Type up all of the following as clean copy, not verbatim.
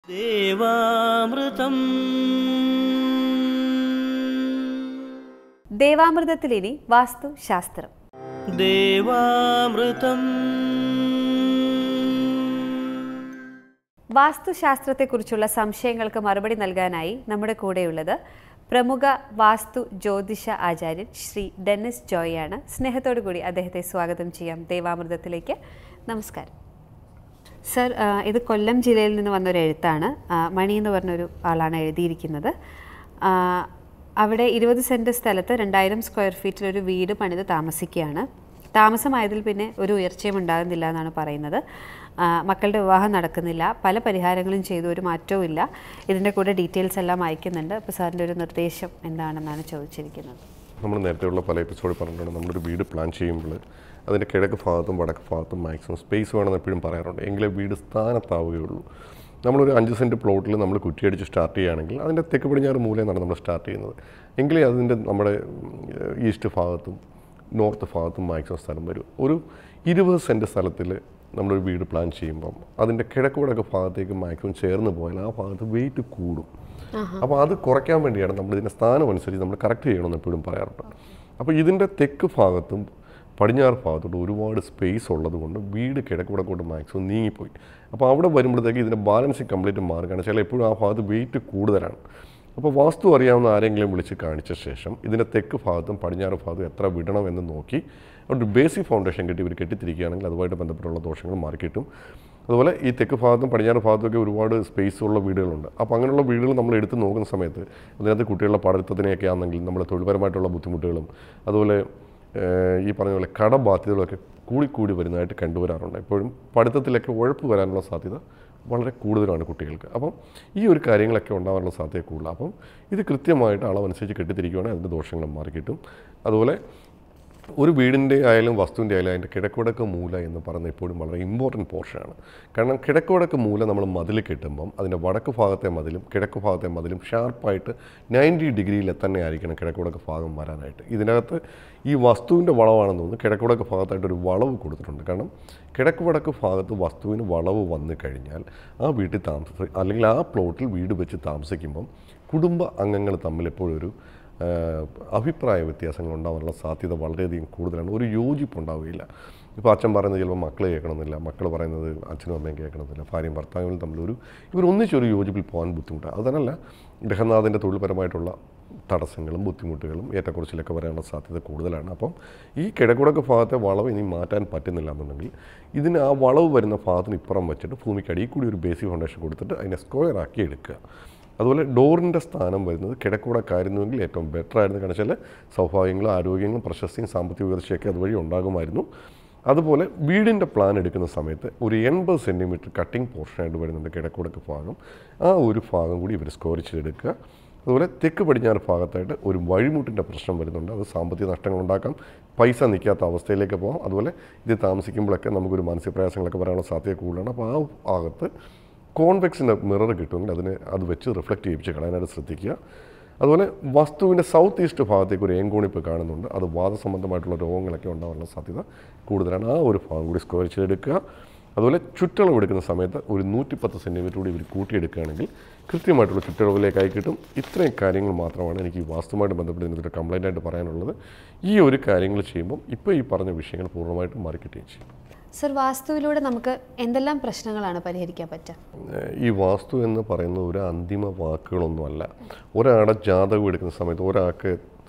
ദേവാമൃതം ദേവാമൃതത്തിലിനി വാസ്തുശാസ്ത്രം. ദേവാമൃതം വാസ്തുശാസ്ത്രത്തെക്കുറിച്ചുള്ള സംശയങ്ങൾക്ക് മറുപടി നൽകാനായി നമ്മുടെ കൂടെയുള്ളത് പ്രമുഖ വാസ്തു ജ്യോതിഷ ആചാര്യൻ ശ്രീ ഡെന്നിസ് ജോയാണ്. സ്നേഹത്തോടു കൂടി അദ്ദേഹത്തെ സ്വാഗതം ചെയ്യാം ദേവാമൃതത്തിലേക്ക്. നമസ്കാരം സർ. ഇത് കൊല്ലം ജില്ലയിൽ നിന്ന് വന്നൊരു എഴുത്താണ്. മണി എന്ന് പറഞ്ഞൊരു ആളാണ് എഴുതിയിരിക്കുന്നത്. അവിടെ 20 സെൻറ്റ് സ്ഥലത്ത് 2000 സ്ക്വയർ ഫീറ്റിലൊരു വീട് പണിത് താമസിക്കുകയാണ്. താമസമായതിൽ പിന്നെ ഒരു ഉയർച്ചയും ഉണ്ടാകുന്നില്ല എന്നാണ് പറയുന്നത്. മക്കളുടെ വിവാഹം നടക്കുന്നില്ല. പല പരിഹാരങ്ങളും ചെയ്തു, ഒരു മാറ്റവും ഇല്ല. ഇതിൻ്റെ കൂടെ ഡീറ്റെയിൽസ് എല്ലാം അയക്കുന്നുണ്ട്. അപ്പോൾ സാറിൻ്റെ ഒരു നിർദ്ദേശം എന്താണെന്നാണ് ചോദിച്ചിരിക്കുന്നത്. നമ്മൾ നേരത്തെയുള്ള പല എപ്പിസോഡിൽ പറഞ്ഞിട്ടുണ്ട്, നമ്മളൊരു വീട് പ്ലാൻ ചെയ്യുമ്പോൾ അതിൻ്റെ കിഴക്ക് ഭാഗത്തും വടക്ക് ഭാഗത്തും മാക്സിമം സ്പേസ് വേണമെന്ന് എപ്പോഴും പറയാറുണ്ട്. എങ്കിലേ വീട് സ്ഥാനത്താവുകയുള്ളൂ. നമ്മളൊരു 5 സെൻറ്റ് പ്ലോട്ടിൽ നമ്മൾ കുറ്റിയടിച്ച് സ്റ്റാർട്ട് ചെയ്യുകയാണെങ്കിൽ അതിൻ്റെ തെക്ക് പടിഞ്ഞാറ് മൂലയെന്നാണ് നമ്മൾ സ്റ്റാർട്ട് ചെയ്യുന്നത്. എങ്കിലേ അതിൻ്റെ നമ്മുടെ ഈസ്റ്റ് ഭാഗത്തും നോർത്ത് ഭാഗത്തും മാക്സിമം സ്ഥലം വരും. ഒരു 20 സെൻറ്റ് സ്ഥലത്തിൽ നമ്മളൊരു വീട് പ്ലാൻ ചെയ്യുമ്പം അതിൻ്റെ കിഴക്ക് വടക്ക് ഭാഗത്തേക്ക് മാക്സിമം ചേർന്ന് പോയാൽ ആ ഭാഗത്ത് വെയിറ്റ് കൂടും. അപ്പോൾ അത് കുറയ്ക്കാൻ വേണ്ടിയാണ് നമ്മളിതിൻ്റെ സ്ഥാനം അനുസരിച്ച് നമ്മൾ കറക്റ്റ് ചെയ്യണമെന്ന് എപ്പോഴും പറയാറുണ്ട്. അപ്പോൾ ഇതിൻ്റെ തെക്ക് ഭാഗത്തും പടിഞ്ഞാറ് ഭാഗത്തോട്ട് ഒരുപാട് സ്പേസ് ഉള്ളത് കൊണ്ട് വീട് കിഴക്ക് വടക്കോട്ട് മാക്സിമം നീങ്ങിപ്പോയി. അപ്പോൾ അവിടെ വരുമ്പോഴത്തേക്ക് ഇതിൻ്റെ ബാലൻസിങ് കംപ്ലീറ്റ് മാറുകയാണ്. ചില എപ്പോഴും ആ ഭാഗത്ത് വെയിറ്റ് കൂടുതലാണ്. അപ്പോൾ വാസ്തു അറിയാവുന്ന ആരെങ്കിലും വിളിച്ച് കാണിച്ച ശേഷം ഇതിൻ്റെ തെക്ക് ഭാഗത്തും പടിഞ്ഞാറ് ഭാഗത്തും എത്ര വിടണമെന്ന് നോക്കി ഒരു ബേസിക് ഫൗണ്ടേഷൻ കെട്ടി ഇവർ കെട്ടിത്തിരിക്കുകയാണെങ്കിൽ അതുമായിട്ട് ബന്ധപ്പെട്ടുള്ള ദോഷങ്ങൾ മാറിക്കിട്ടും. അതുപോലെ ഈ തെക്ക് ഭാഗത്തും പടിഞ്ഞാറ് ഭാഗത്തുമൊക്കെ ഒരുപാട് സ്പേസ് ഉള്ള വീടുകളുണ്ട്. അപ്പോൾ അങ്ങനെയുള്ള വീടുകൾ നമ്മൾ എടുത്ത് നോക്കുന്ന സമയത്ത് അതിനകത്ത് കുട്ടികളുടെ പഠിത്തത്തിനെയൊക്കെ ആണെങ്കിൽ നമ്മുടെ തൊഴിൽപരമായിട്ടുള്ള ബുദ്ധിമുട്ടുകളും അതുപോലെ ഈ പറഞ്ഞ പോലെ കടബാധ്യതകളൊക്കെ കൂടി വരുന്നതായിട്ട് കണ്ടുവരാറുണ്ട്. എപ്പോഴും പഠിത്തത്തിലൊക്കെ ഉഴപ്പ് വരാനുള്ള സാധ്യത വളരെ കൂടുതലാണ് കുട്ടികൾക്ക്. അപ്പം ഈ ഒരു കാര്യങ്ങളൊക്കെ ഉണ്ടാകാനുള്ള സാധ്യത കൂടുതൽ. അപ്പം ഇത് കൃത്യമായിട്ട് അളവനുസരിച്ച് കെട്ടിത്തിരിക്കുകയാണെങ്കിൽ അതിൻ്റെ ദോഷങ്ങൾ മാറിക്കിട്ടും. അതുപോലെ ഒരു വീടിൻ്റെ ആയാലും വസ്തുവിൻ്റെ ആയാലും അതിൻ്റെ കിഴക്കുവടക്ക് മൂല എന്ന് പറയുന്നത് എപ്പോഴും വളരെ ഇമ്പോർട്ടൻറ്റ് പോർഷനാണ്. കാരണം കിഴക്കുവടക്ക് മൂല നമ്മൾ മതിൽ കെട്ടുമ്പം അതിൻ്റെ വടക്ക് ഭാഗത്തെ മതിലും കിഴക്ക് ഭാഗത്തെ മതിലും ഷാർപ്പായിട്ട് 90 ഡിഗ്രിയിൽ തന്നെ ആയിരിക്കണം കിഴക്കുവടക്ക് ഭാഗം വരാനായിട്ട്. ഇതിനകത്ത് ഈ വസ്തുവിൻ്റെ വളവാണെന്ന് തോന്നുന്നു കിഴക്കുവടക്ക് ഭാഗത്തായിട്ടൊരു വളവ് കൊടുത്തിട്ടുണ്ട്. കാരണം കിഴക്ക് വടക്ക് ഭാഗത്ത് വസ്തുവിന് വളവ് വന്നു കഴിഞ്ഞാൽ ആ വീട്ടിൽ അല്ലെങ്കിൽ ആ പ്ലോട്ടിൽ വീട് വെച്ച് താമസിക്കുമ്പം കുടുംബ അംഗങ്ങൾ തമ്മിൽ എപ്പോഴൊരു അഭിപ്രായ വ്യത്യാസങ്ങൾ ഉണ്ടാകാനുള്ള സാധ്യത വളരെയധികം കൂടുതലാണ്. ഒരു യോജിപ്പുണ്ടാവുകയില്ല. ഇപ്പോൾ അച്ഛൻ പറയുന്നത് ചിലപ്പോൾ മക്കൾ കേൾക്കണമെന്നില്ല, മക്കൾ പറയുന്നത് അച്ഛനും അമ്മയും കേൾക്കണമെന്നില്ല, ഭാര്യയും ഭർത്താവിനും തമ്മിലൊരു ഇവരൊന്നിച്ചൊരു യോജിപ്പിൽ പോകാൻ ബുദ്ധിമുട്ടാണ്. അതുതന്നെയല്ല ഗ്രഹനാഥൻ്റെ തൊഴിൽപരമായിട്ടുള്ള തടസ്സങ്ങളും ബുദ്ധിമുട്ടുകളും ഏറ്റക്കുറച്ചിലൊക്കെ വരാനുള്ള സാധ്യത കൂടുതലാണ്. അപ്പം ഈ കിഴക്കുടക്ക് ഭാഗത്തെ വളവ് ഇനി മാറ്റാൻ പറ്റുന്നില്ല എന്നുണ്ടെങ്കിൽ ഇതിന് ആ വളവ് വരുന്ന ഭാഗത്തിന് ഇപ്പുറം വെച്ചിട്ട് ഭൂമിക്കടിയിൽ കൂടി ഒരു ബേസിക് ഫൗണ്ടേഷൻ കൊടുത്തിട്ട് അതിനെ സ്ക്വയർ ആക്കി എടുക്കുക. അതുപോലെ ഡോറിൻ്റെ സ്ഥാനം വരുന്നത് കിഴക്കുടക്കായിരുന്നുവെങ്കിൽ ഏറ്റവും ബെറ്റർ ആയിരുന്നു. കാരണം വെച്ചാൽ സൗഭാഗ്യങ്ങളും ആരോഗ്യങ്ങളും പ്രശസ്തിയും സാമ്പത്തിക ഉയർച്ചയൊക്കെ അതുവഴി ഉണ്ടാകുമായിരുന്നു. അതുപോലെ വീടിൻ്റെ പ്ലാൻ എടുക്കുന്ന സമയത്ത് ഒരു 80 സെൻറ്റിമീറ്റർ കട്ടിംഗ് പോർഷനായിട്ട് വരുന്നുണ്ട് കിഴക്കുടക്ക് ഭാഗം. ആ ഒരു ഭാഗം കൂടി ഇവർ സ്കോർ ചെയ്തെടുക്കുക. അതുപോലെ തെക്ക് പടിഞ്ഞാറ് ഭാഗത്തായിട്ട് ഒരു വഴിമുട്ടിൻ്റെ പ്രശ്നം വരുന്നുണ്ട്. അത് സാമ്പത്തിക നഷ്ടങ്ങൾ ഉണ്ടാക്കാം, പൈസ നിൽക്കാത്ത അവസ്ഥയിലേക്ക് പോകാം. അതുപോലെ ഇത് താമസിക്കുമ്പോഴൊക്കെ നമുക്കൊരു മാനസിക പ്രയാസങ്ങളൊക്കെ വരാനുള്ള സാധ്യത കൂടുതലാണ്. അപ്പോൾ ആ ഭാഗത്ത് കോൺവെക്സിൻ്റെ മിറർ കിട്ടുമെങ്കിൽ അത് വെച്ച് റിഫ്ലക്റ്റ് ചെയ്യിപ്പിച്ച് കളയാനായിട്ട് ശ്രദ്ധിക്കുക. അതുപോലെ വസ്തുവിൻ്റെ സൗത്ത് ഈസ്റ്റ് ഭാഗത്തേക്ക് ഒരു ഏങ്കോണിപ്പ് കാണുന്നുണ്ട്. അത് വാദസംബന്ധമായിട്ടുള്ള രോഗങ്ങളൊക്കെ ഉണ്ടാകാനുള്ള സാധ്യത കൂടുതലാണ്. ആ ഒരു ഭാഗം കൂടി സ്ക്വയർ ചെയ്തെടുക്കുക. അതുപോലെ ചുറ്റളവ് എടുക്കുന്ന സമയത്ത് ഒരു 110 സെൻറ്റിമീറ്റർ കൂടി ഇവർ കൂട്ടിയെടുക്കുകയാണെങ്കിൽ കൃത്യമായിട്ടുള്ള ചുറ്റളവിലേക്കായി കിട്ടും. ഇത്രയും കാര്യങ്ങൾ മാത്രമാണ് എനിക്ക് ഈ വാസ്തുവുമായിട്ട് ബന്ധപ്പെട്ട് ഇതിനൊരു കംപ്ലൈൻ്റ് ആയിട്ട് പറയാനുള്ളത്. ഈ ഒരു കാര്യങ്ങൾ ചെയ്യുമ്പം ഇപ്പോൾ ഈ പറഞ്ഞ വിഷയങ്ങൾ പൂർണ്ണമായിട്ടും മാറിക്കിട്ടുകയും ചെയ്യും. സർ, വാസ്തുവിലൂടെ നമുക്ക് എന്തെല്ലാം പ്രശ്നങ്ങളാണ് പരിഹരിക്കാൻ പറ്റുക? ഈ വാസ്തു എന്ന് പറയുന്നത് ഒരു അന്തിമ വാക്കുകളൊന്നുമല്ല. ഒരാളുടെ ജാതകം എടുക്കുന്ന സമയത്ത് ഒരാൾക്ക്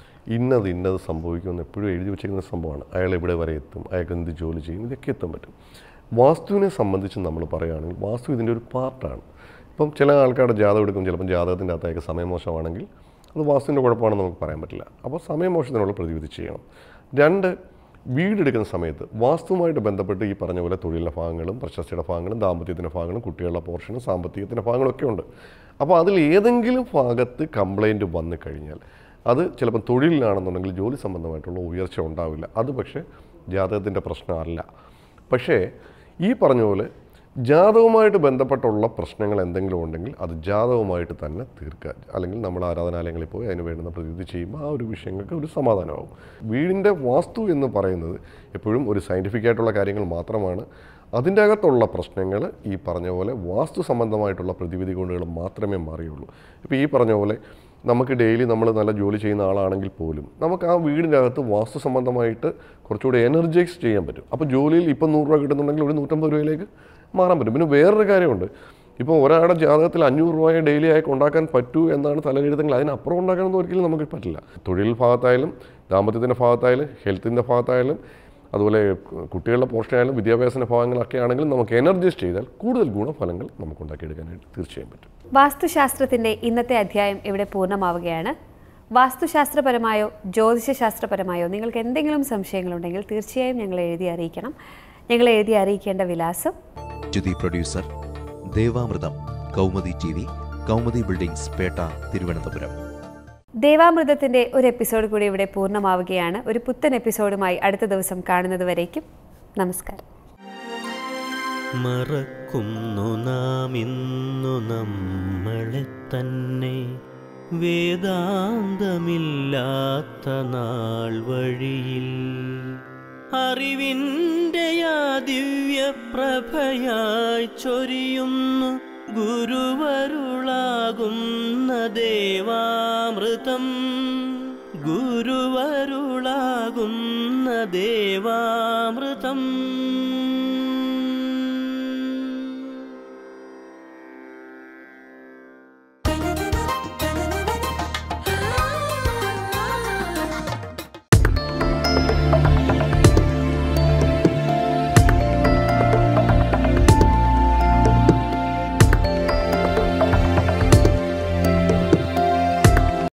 ഇന്നത് സംഭവിക്കുമെന്ന് എപ്പോഴും എഴുതി വെച്ചിരിക്കുന്ന സംഭവമാണ്. അയാൾ എവിടെ വരെ എത്തും, അയാൾക്ക് എന്ത് ജോലി ചെയ്യും, ഇതൊക്കെ എത്താൻ പറ്റും. വാസ്തുവിനെ സംബന്ധിച്ച് നമ്മൾ പറയുകയാണെങ്കിൽ വാസ്തു ഇതിൻ്റെ ഒരു പാർട്ടാണ്. ഇപ്പം ചില ആൾക്കാരുടെ ജാതകം എടുക്കും, ചിലപ്പം ജാതകത്തിൻ്റെ അകത്തേക്ക് സമയമോശമാണെങ്കിൽ അത് വാസ്തുവിൻ്റെ കുഴപ്പമാണെന്ന് നമുക്ക് പറയാൻ പറ്റില്ല. അപ്പോൾ സമയമോശത്തിനുള്ള പ്രതിവിധി ചെയ്യണം. 2, വീടെടുക്കുന്ന സമയത്ത് വാസ്തുവുമായിട്ട് ബന്ധപ്പെട്ട് ഈ പറഞ്ഞ പോലെ തൊഴിലിൻ്റെ ഭാഗങ്ങളും പ്രശസ്തിയുടെ ഭാഗങ്ങളും ദാമ്പത്യത്തിൻ്റെ ഭാഗങ്ങളും കുട്ടികളുടെ പോർഷനും സാമ്പത്തികത്തിൻ്റെ ഭാഗങ്ങളൊക്കെ ഉണ്ട്. അപ്പോൾ അതിൽ ഏതെങ്കിലും ഭാഗത്ത് കംപ്ലൈൻറ്റ് വന്നു കഴിഞ്ഞാൽ അത് ചിലപ്പം തൊഴിലിലാണെന്നുണ്ടെങ്കിൽ ജോലി സംബന്ധമായിട്ടുള്ള ഉയർച്ച ഉണ്ടാവില്ല. അത് പക്ഷേ ജാതകത്തിൻ്റെ പ്രശ്നമല്ല. പക്ഷേ ഈ പറഞ്ഞ പോലെ ജാതകവുമായിട്ട് ബന്ധപ്പെട്ടുള്ള പ്രശ്നങ്ങൾ എന്തെങ്കിലും ഉണ്ടെങ്കിൽ അത് ജാതകവുമായിട്ട് തന്നെ തീർക്കുക. അല്ലെങ്കിൽ നമ്മൾ ആരാധനാലയങ്ങളിൽ പോയി അതിന് വേണ്ടുന്ന പ്രതിവിധി ചെയ്യുമ്പോൾ ആ ഒരു വിഷയങ്ങൾക്ക് ഒരു സമാധാനമാകും. വീടിൻ്റെ വാസ്തു എന്ന് പറയുന്നത് എപ്പോഴും ഒരു സയൻറ്റിഫിക് ആയിട്ടുള്ള കാര്യങ്ങൾ മാത്രമാണ്. അതിൻ്റെ അകത്തുള്ള പ്രശ്നങ്ങൾ ഈ പറഞ്ഞ പോലെ വാസ്തു സംബന്ധമായിട്ടുള്ള പ്രതിവിധി കൊണ്ടുകൾ മാത്രമേ മാറിയുള്ളൂ. ഇപ്പോൾ ഈ പറഞ്ഞ പോലെ നമുക്ക് ഡെയിലി നമ്മൾ നല്ല ജോലി ചെയ്യുന്ന ആളാണെങ്കിൽ പോലും നമുക്ക് ആ വീടിൻ്റെ അകത്ത് വാസ്തു സംബന്ധമായിട്ട് കുറച്ചുകൂടി എനർജൈസ് ചെയ്യാൻ പറ്റും. അപ്പോൾ ജോലിയിൽ ഇപ്പം 100 രൂപ കിട്ടുന്നുണ്ടെങ്കിൽ ഒരു 150 രൂപയിലേക്ക് മാറാൻ പറ്റും. പിന്നെ വേറൊരു കാര്യമുണ്ട്, ഇപ്പോൾ ഒരാളുടെ ജാതകത്തിൽ 500 രൂപയെ ഡെയിലി ആയി ഉണ്ടാക്കാൻ പറ്റൂ എന്നാണ് തലകെഴുതെങ്കിൽ അതിനപ്പുറം ഉണ്ടാക്കാനൊന്നും ഒരിക്കലും നമുക്ക് പറ്റില്ല. തൊഴിൽ ഭാഗത്തായാലും ദാമ്പത്യത്തിൻ്റെ ഭാഗത്തായാലും ഹെൽത്തിൻ്റെ ഭാഗത്തായാലും അതുപോലെ കുട്ടികളുടെ പോർഷനായാലും വിദ്യാഭ്യാസത്തിൻ്റെ ഭാഗങ്ങളൊക്കെ ആണെങ്കിലും നമുക്ക് എനർജൈസ് ചെയ്താൽ കൂടുതൽ ഗുണഫലങ്ങൾ നമുക്ക് ഉണ്ടാക്കിയെടുക്കാനായിട്ട് തീർച്ചയായും പറ്റും. വാസ്തുശാസ്ത്രത്തിൻ്റെ ഇന്നത്തെ അധ്യായം ഇവിടെ പൂർണ്ണമാവുകയാണ്. വാസ്തുശാസ്ത്രപരമായോ ജ്യോതിഷശാസ്ത്രപരമായോ നിങ്ങൾക്ക് എന്തെങ്കിലും സംശയങ്ങളുണ്ടെങ്കിൽ തീർച്ചയായും ഞങ്ങളെ എഴുതി അറിയിക്കണം. ഞങ്ങളെ എഴുതി അറിയിക്കേണ്ട വിലാസം: producer Devamritham, Kaumudi TV, Kaumudi buildings, Pettah, Thiruvananthapuram. ദേവാമൃതത്തിൻ്റെ ഒരു എപ്പിസോഡ് കൂടി ഇവിടെ പൂർണ്ണമാവുകയാണ്. ഒരു പുത്തൻ എപ്പിസോഡുമായി അടുത്ത ദിവസം കാണുന്നത് വരേക്കും നമസ്കാരം. മറക്കുന്നു നാം ഇന്നു നമ്മളെ തന്നെ, വേദാന്തമില്ലാത്ത നാൾ വഴിയിൽ അറിവിൻ്റെ ആ ദിവ്യപ്രഭയായി ചൊരിയുന്നു ഗുരുവരുളാകുന്ന ദേവാമൃതം, ഗുരുവരുളാകുന്ന ദേവാമൃതം.